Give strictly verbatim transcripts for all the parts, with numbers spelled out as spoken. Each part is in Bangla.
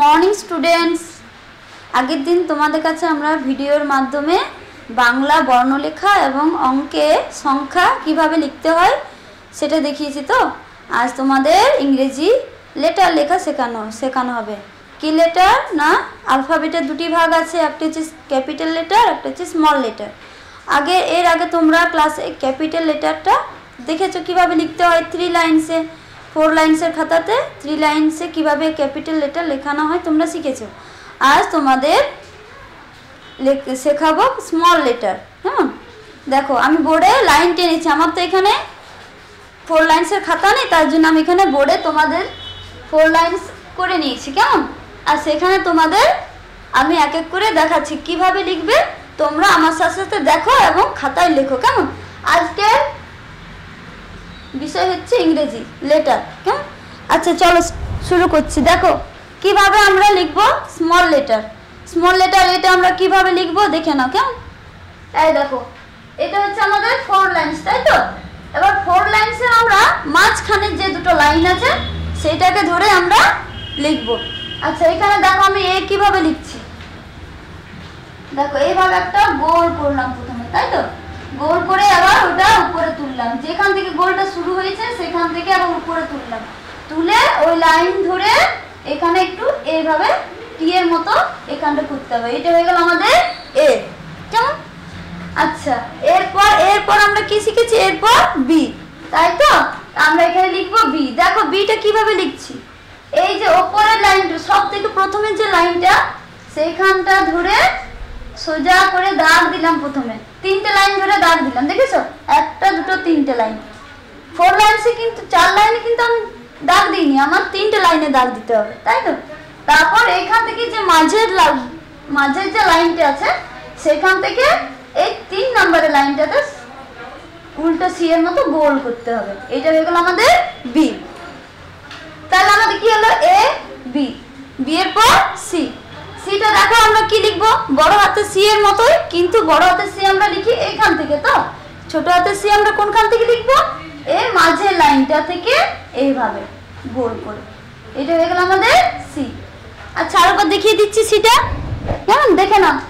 मर्निंग स्टूडेंट्स আগের দিন তোমাদের কাছে আমরা ভিডিওর মাধ্যমে বাংলা বর্ণলেখা এবং অঙ্কে সংখ্যা কিভাবে লিখতে হয় সেটা দেখিয়েছি। তো আজ তোমাদের ইংরেজি লেটার লেখা শেখানো শেখানো হবে। কি লেটার না অ্যালফাবেটের দুটি ভাগ আছে, একটা হচ্ছে ক্যাপিটাল লেটার, একটা হচ্ছে স্মল লেটার। আগে এর আগে তোমরা ক্লাসে ক্যাপিটাল লেটারটা দেখেছো কিভাবে লিখতে হয়, থ্রি লাইনসে ফোর লাইন্সের খাতাতে থ্রি লাইন্সে কিভাবে ক্যাপিটাল লেটার লেখানো হয় তোমরা শিখেছো। আজ তোমাদের শেখাবো স্মল লেটার। হ্যাঁ দেখো আমি বোর্ডে লাইন টেনেছি, আমার তো এখানে ফোর লাইন্সের খাতা নেই, তার জন্য আমি এখানে বোর্ডে তোমাদের ফোর লাইন্স করে নিয়েছি কেমন। আর সেখানে তোমাদের আমি এক এক করে দেখাচ্ছি কিভাবে লিখবে, তোমরা আমার সাথে সাথে দেখো এবং খাতায় লেখো কেমন। আজকে বিষয় হচ্ছে ইংরেজি লেটার কেমন। আচ্ছা চলো শুরু করছি। দেখো কিভাবে আমরা লিখবো স্মল লেটার। স্মল লেটার এটা আমরা কিভাবে লিখবো দেখে নাও কেমন। এই দেখো এটা হচ্ছে আমাদের ফোর লাইন্স, তাই তো। এবার ফোর লাইন্সের আমরা মাঝখানে যে দুটো লাইন আছে সেটাকে ধরে আমরা লিখবো। আচ্ছা এখানে দেখো আমি এ কিভাবে লিখছি, দেখো এইভাবে একটা গোল করলাম প্রথমে, তাই তো। গোল করে আবার ওটা উপরে তুললাম, যেখান থেকে গোলটা শুরু হয়েছে সেখান থেকে আবার উপরে তুললাম, তুলে ওই লাইন ধরে এখানে একটু এইভাবে টি এর মতো এখানটা করতে হবে। এটা হয়ে গেল আমাদের এ কেমন। আচ্ছা এরপর এরপর আমরা কি শিখেছি, এরপর বি, তাই তো। আমরা এখানে লিখবো বি। দেখো বিটা কিভাবে লিখছি, এই যে ওপরের লাইনটা সব থেকে প্রথমে যে লাইনটা সেইখানটা ধরে সোজা করে দাগ দিলাম, প্রথমে তিনটে লাইন ধরে দাগ দিলাম, দেখেছো একটা দুটো তিনটে লাইন। ফোর লাইনসে কিন্তু চার লাইনে কিন্তু আমি দাগ দিইনি, আমার তিনটে লাইনে দাগ দিতে হবে, তাই তো। তারপর এখান থেকে যে মাঝের মাঝের যে লাইনটা আছে সেখান থেকে এই তিন নম্বরের লাইনটাতে উল্টো সি এর মতো গোল করতে হবে। এটা হয়ে গেল আমাদের বি। তাহলে আমাদের কি হলো এ বি, বি এর পর সি। সিটা দেখো আমরা কি লিখবো, বড় হাতের সি এর মতোই, কিন্তু বড় হাতের সি আমরা লিখি এইখান থেকে, তো ছোট হাতের সি আমরা কোনখান থেকে লিখবো, এই মাঝের লাইনটা থেকে এইভাবে গোল করে। এটা হয়ে গেল আমাদের সি। আচ্ছা আরেকবার দেখিয়ে দিচ্ছি সিটা কেমন, দেখে নাও।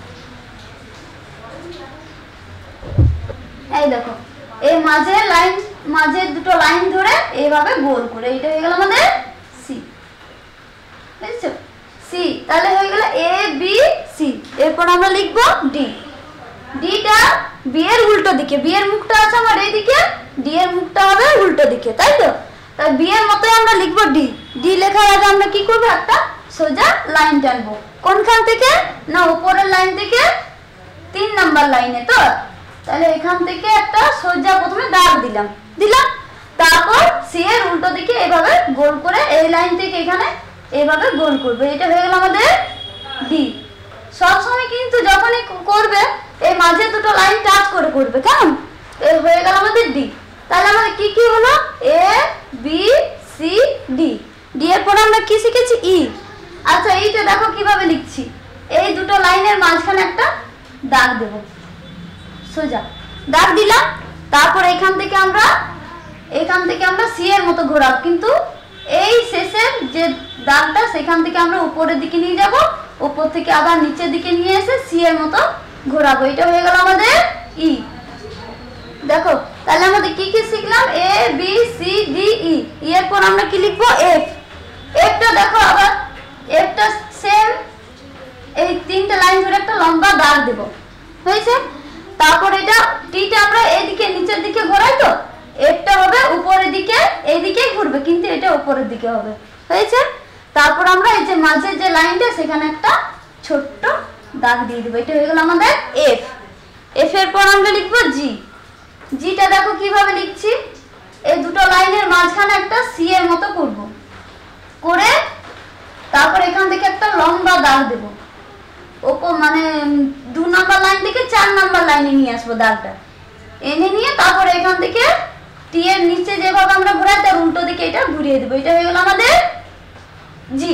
এই দেখো এই মাঝের লাইন মাঝের দুটো লাইন ধরে এইভাবে গোল করে, এটা হয়ে গেল আমাদের সি, বুঝছো সি। তাহলে হয়ে গেল এ বি সি। এরপর আমরা লিখবো ডি। ডিটা বি এর উল্টো দিকে, বি এর মুখটা আছে আমার এইদিকে, ডি এর মুখটা হবে উল্টো দিকে, তাই তো। তাই বি এর মতোই আমরা লিখবো ডি। ডি লেখার আগে আমরা কি করবো, একটা সোজা লাইন টানবো, কোনখান থেকে না উপরের লাইন থেকে তিন নাম্বার লাইনে, তো তাহলে এখান থেকে একটা সোজা প্রথমে দাগ দিলাম দিলাম তারপর সি এর উল্টো দিকে এভাবে গোল করে এই লাইন থেকে এখানে এইভাবে গোল করবে। এটা হয়ে গেল আমাদের ডি। সবসময় কিন্তু যখনই করবে এই মাঝে দুটো লাইন টাচ করে করবে কেমন। এই হয়ে গেল আমাদের ডি। তাহলে আমাদের কি কি হলো, A B C D. D এর পর আমরা কি শিখেছি, ই। আচ্ছা এইটা দেখো কিভাবে লিখছি, এই দুটো লাইনের মাঝখানে একটা দাগ দেব, সোজা দাগ দিলাম। তারপর এখান থেকে আমরা এখান থেকে আমরা সি এর মতো ঘোরাব, কিন্তু এই শেষের যে দাগটা সেখান থেকে আমরা উপরের দিকে নিয়ে যাব, উপর থেকে আবার নিচের দিকে নিয়ে এসে সি এর মতো ঘোরাবো। এটা হয়ে গেল আমাদের ই। দেখো তাহলে আমাদের কি কি শিখলাম, A B C D E. এর পর আমরা কি লিখবো, এফ। এফটা দেখো আবার এফটা সেম এই তিনটে লাইন ধরে একটা লম্বা দাগ দেব, হয়েছে। তারপর এটা টিটা আমরা এইদিকে নিচের দিকে ঘোরাই, তো এফটা হবে উপরের দিকে, এইদিকে ঘুরবে কিন্তু এটা উপরের দিকে হবে, হয়েছে। তারপর আমরা এই যে মাঝের যে লাইনটা সেখানে একটা ছোট্ট দাগ দিয়ে দেবো। এটা হয়ে গেল আমাদের এফ। এফ এর পর আমরা লিখবো জি। জিটা দেখো কিভাবে লিখছি, এই দুটো লাইনের মাঝখানে একটা সি এর মতো করব, করে তারপর এখান থেকে একটা লম্বা দাগ দেব, ওপর মানে দু নাম্বার লাইন থেকে চার নাম্বার লাইনে নিয়ে আসবো দাগটা, এনে নিয়ে তারপর এখান থেকে টি এর নিচে যেভাবে আমরা ঘোরাই তার উল্টো দিকে এটা ঘুরিয়ে দেবো। এটা হয়ে গেল আমাদের জি।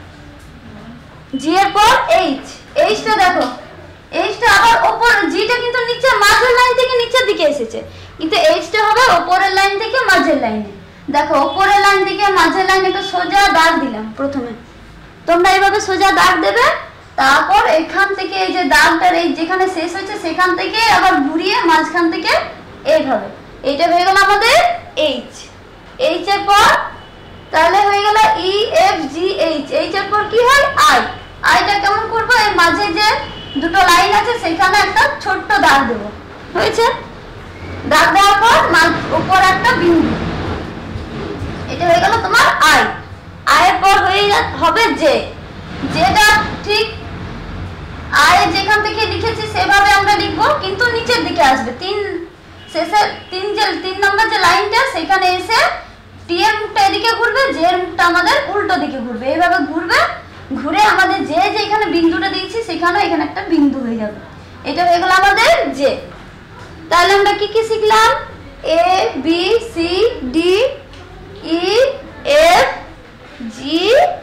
জি এর পর এইচ। এইচটা দেখো এইচটা আবার ওপর, জিটা কিন্তু নিচে মাঝের লাইন থেকে নিচের দিকে এসেছে, কিন্তু এইচটা হবে ওপরের লাইন থেকে মাঝের লাইনে। দেখো ওপরের লাইন থেকে মাঝের লাইনে একটা সোজা দাগ দিলাম প্রথমে, তোমরা এইভাবে সোজা দাগ দেবে। তারপর এখান থেকে এই যে দাগটার এই যেখানে শেষ হচ্ছে সেখান থেকে আবার ঘুরিয়ে মাঝখান থেকে এইভাবে, এইটা হয়ে গেল আমাদের এইচ। এইচ এর পর তাহলে হয়ে গেল E F G H. H এর পর কি হয় আই। আইটা কেমন করবো, এর মাঝে যে দুটো লাইন আছে সেখানে একটা ছোট্ট দাগ দেবো, হয়েছে। দাগ দেওয়ার পর উপর একটা বিন্দু, এটা হয়ে গেল তোমার আই। আয়ের পর হয়ে হবে জে। যেটা ঠিক আই যেখান থেকে লিখেছি সেভাবে আমরা লিখবো, কিন্তু নিচের দিকে আসবে। তিন শেষে তিন যে তিন নম্বর যে লাইনটা সেখানে এসে টি এর মুখটা এদিকে ঘুরবে, জে এর মুখটা আমাদের উল্টো দিকে ঘুরবে, এইভাবে ঘুরবে। ঘুরে আমাদের যে যে এখানে বিন্দুটা দিয়েছি সেখানে এখানে একটা বিন্দু হয়ে যাবে, এটা হয়ে গেল আমাদের জে। তাহলে আমরা কি কি শিখলাম, A B C D E F G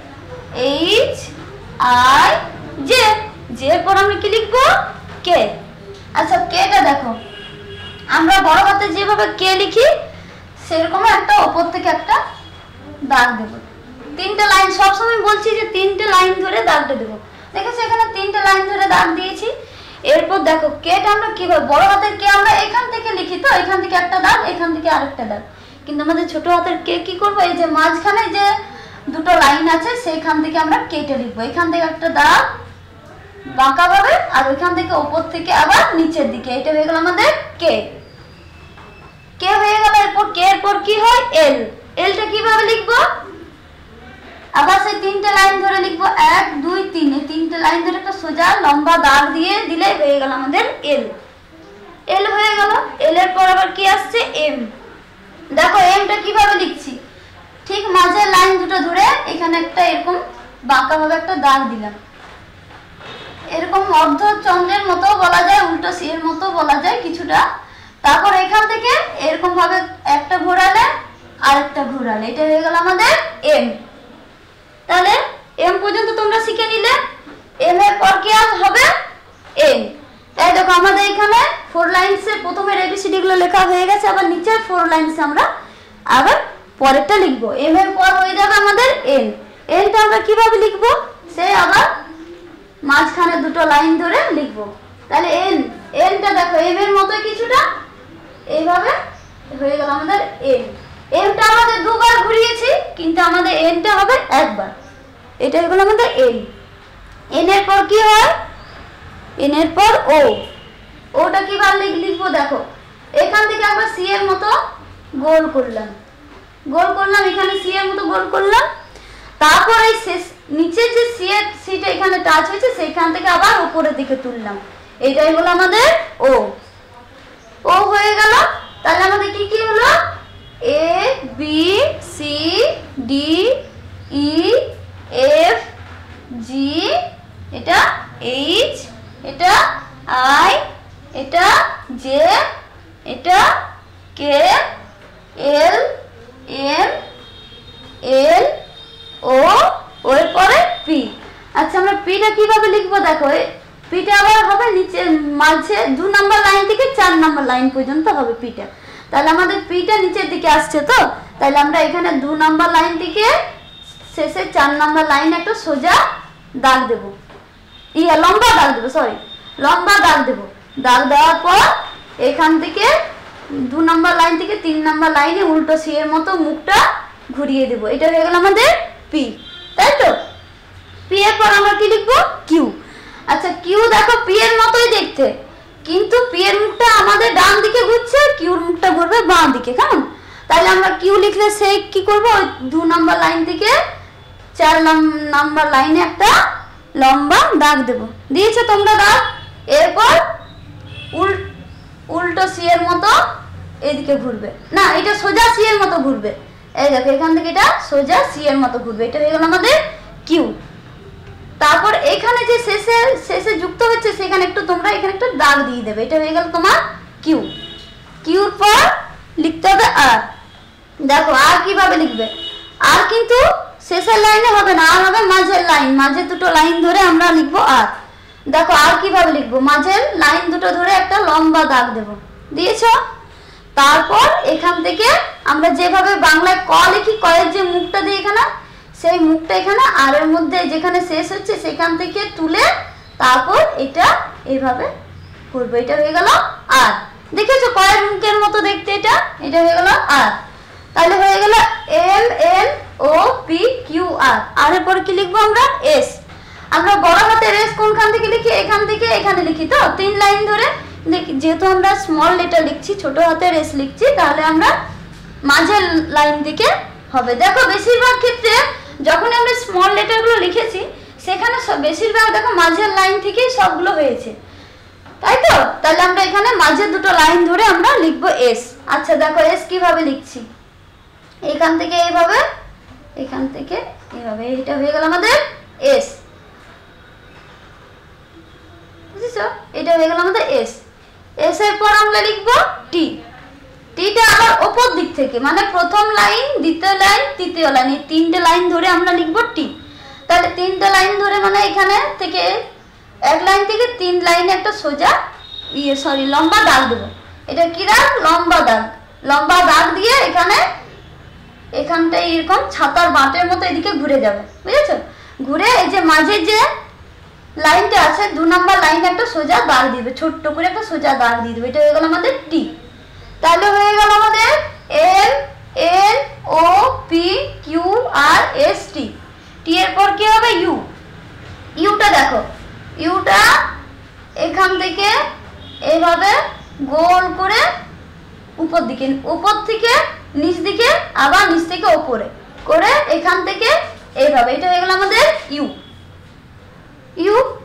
H I J. J এর পর আমরা কি লিখবো, কে। আচ্ছা কেটা দেখো, আমরা বড় হাতে যেভাবে কে লিখি সেরকম একটা উপর থেকে একটা দাগ দেব। তিনটে লাইন, সবসময় বলছি যে তিনটে লাইন ধরে দাগটা দেবো। দেখেছো এখানে তিনটে লাইন ধরে দাগ দিয়েছি। এরপর দেখো কেটা আমরা কিভাবে, বড় হাতের কে আমরা এখান থেকে লিখি, তো এখান থেকে একটা দাগ, এখান থেকে আরেকটা দাগ। কিন্তু আমাদের ছোট হাতের কে কি করবো, এই যে মাঝখানে যে দুটো লাইন আছে সেইখান থেকে আমরা কেটে লিখবো। এখান থেকে একটা দাগ বাঁকা ভাবে, আর ওইখান থেকে উপর থেকে আবার নিচের দিকে, এটা হয়ে গেল আমাদের কে। কে হয়ে গেল। এরপর কে এর পর কি হয় এল। এলটা কিভাবে লিখবো, আবার সেই তিনটে লাইন ধরে লিখবো, এক দুই তিন, এই তিনটে লাইন ধরে একটা সোজা লম্বা দাগ দিয়ে দিলে হয়ে গেল আমাদের এল। এল হয়ে গেল। এল এর পর আবার কি আসছে এম। দেখো এমটা কিভাবে লিখছি, ঠিক মাঝের লাইন দুটো ধরে এখানে একটা এরকম বাঁকা ভাবে একটা দাগ দিলাম, এরকম অর্ধ চন্দ্রের মতো বলা যায়, উল্টো সি এর মতো বলা যায় কিছুটা। তারপর এখান থেকে এরকম ভাবে একটা ঘোরালে আরেকটা ঘোরালে, এটা হয়ে গেল আমাদের এম। তাহলে এম পর্যন্ত তোমরা শিখে নিলে। এম এর পর কি হবে এন। তাই দেখো আমাদের এখানে ফোর লাইনসে প্রথমের এবিসিডি গুলো লেখা হয়ে গেছে, আবার নিচের ফোর লাইনসে আমরা আবার পরেরটা লিখবো। এম এর পর হয়ে যাবে আমাদের এন। এনটা আমরা কিভাবে লিখবো, সে আবার মাঝখানে দুটো লাইন ধরে লিখবো। তাহলে এন, এনটা দেখো এম এর মতো কিছুটা এইভাবে হয়ে গেল আমাদের এন। এমটা আমাদের দুবার ঘুরিয়েছি, কিন্তু আমাদের এনটা হবে একবার, এটা হয়ে গেল আমাদের এন। এন এর পর কি হয়, এন এর পর ও। ওটা কিভাবে লিখবো, দেখো এখান থেকে আমরা সি এর মতো গোল করলাম, গোল করলাম এখানে সি এর মতো গোল করলাম। তারপর এই শেষ নিচে যে সি এর সিটা এখানে টাচ হয়েছে সেখান থেকে আবার উপরের দিকে তুললাম, এটাই হলো আমাদের ও। ও হয়ে গেল। তাহলে আমাদের কি কি হলো, A B C D E F G, এটা এইচ, এটা আই, এটা জে, এটা কে, এল এম এল ও, ওর পরে পি। আচ্ছা আমরা পিটা কিভাবে লিখবো, দেখো পিটা আবার হবে নিচে মাঝে দু নম্বর লাইন থেকে চার নম্বর লাইন পর্যন্ত হবে পিটা। তাহলে আমাদের পিটা নিচের দিকে আসছে, তো তাহলে আমরা এখানে দু নম্বর লাইন থেকে শেষে চার নম্বর লাইন একটা সোজা দাগ দেব, ইয়া লম্বা দাগ দেবো, সরি লম্বা দাগ দেব। দাগ দেওয়ার পর এখান থেকে দু নম্বর লাইন থেকে তিন নম্বর লাইনে উল্টো সি এর মতো মুখটা ঘুরিয়ে দেব, এটা হয়ে গেল আমাদের পি, তাই তো। পি এর পর আমরা কি লিখবো, কিউ। আচ্ছা কিউ দেখো পি এর মতোই দেখতে, কিন্তু পি এর মুখটা আমাদের ডান দিকে ঘুরছে, কিউর মুখটা ঘুরবে বাঁ দিকে, কেমন। তাহলে আমরা কিউ লিখলে সেই কি করব, ওই দু নম্বর লাইন থেকে চার নম্বর লাইনে একটা লম্বা দাগ দেব, দিয়েছো তোমরা দাগ। এরপর উল উল্টো সি এর মতো এদিকে ঘুরবে, না এটা সোজা সি এর মতো ঘুরবে, এই দেখো এখান থেকে এটা সোজা সি এর মতো ঘুরবে, এটা হয়ে গেল আমাদের কিউ। তারপর এখানে যে শেষে শেষে যুক্ত হচ্ছে সেখানে একটু তোমরা এখানে একটা দাগ দিয়ে দেবে, এটা হয়ে গেল তোমার কিউ। কিউর পর লিখতে হবে আর। দেখো আর কিভাবে লিখবে, আর কিন্তু শেষের লাইনে হবে না, আর হবে মাঝের লাইন, মাঝের দুটো লাইন ধরে আমরা লিখবো আর। দেখো আর কিভাবে লিখবো, মাঝের লাইন দুটো ধরে একটা লম্বা দাগ দেব, দিয়েছো। তারপর এখান থেকে আমরা যেভাবে বাংলায় ক লিখি, কয়ের যে মুখটা দিয়ে এখানে সেই মুখটা এখানে আর এর মধ্যে যেখানে শেষ হচ্ছে সেখান থেকে তুলে তারপর এটা এইভাবে করবো। এটা হয়ে গেল আর। দেখেছো কয়ের মুখের মতো দেখতে, এটা এটা হয়ে গেল আর। তাহলে হয়ে গেল M N O P Q R. R এর পরে কি লিখবো আমরা? এস। আমরা বড় হাতের এস কোনখান থেকে লিখি? এখান থেকে এখানে লিখি তো, তিন লাইন ধরে। যেহেতু আমরা স্মল লেটার লিখছি, ছোট হাতের এস লিখছি, তাহলে আমরা মাঝের লাইন থেকে হবে। দেখো বেশিরভাগ ক্ষেত্রে যখন আমরা স্মল লেটারগুলো লিখেছি সেখানে বেশিরভাগ দেখো মাঝের লাইন থেকেই সবগুলো হয়েছে, তাই তো? তাহলে আমরা এখানে মাঝের দুটো লাইন ধরে আমরা লিখবো এস। আচ্ছা দেখো এস কিভাবে লিখছি, এখান থেকে এইভাবে, এখান থেকে এইভাবে, এটা হয়ে গেল আমাদের এস, বুঝেছো? এটা হয়ে গেল আমাদের এস। এস এর পর আমরা লিখবো টি। টিটা আবার ওপর দিক থেকে, মানে প্রথম লাইন, দ্বিতীয় লাইন, তৃতীয় লাইন, এই তিনটে লাইন ধরে আমরা লিখবো টি। তাহলে তিনটে লাইন ধরে মানে এখানে থেকে এক লাইন থেকে তিন লাইনে একটা সোজা ইয়ে সরি লম্বা দাগ দেবো। এটা কি দাগ? লম্বা দাগ। লম্বা দাগ দিয়ে এখানে এখানটায় এরকম ছাতার বাটের মতো এদিকে ঘুরে যাবে, বুঝেছো? ঘুরে এই যে মাঝে যে লাইনটা আছে দু নম্বর লাইনে একটা সোজা দাগ দিবে, ছোট্ট করে একটা সোজা দাগ দিয়ে দেবে। এটা হয়ে গেল আমাদের টি। তাহলে হয়ে গেল আমাদের M N O P Q R S T. T এর পর কি হবে? ইউ। ইউটা দেখো, ইউটা এখান থেকে এইভাবে গোল করে উপর দিকে, উপর থেকে নিচ দিকে, আবার নিচ থেকে উপরে করে এখান থেকে এইভাবে, এটা হয়ে গেল আমাদের ইউ। ইউ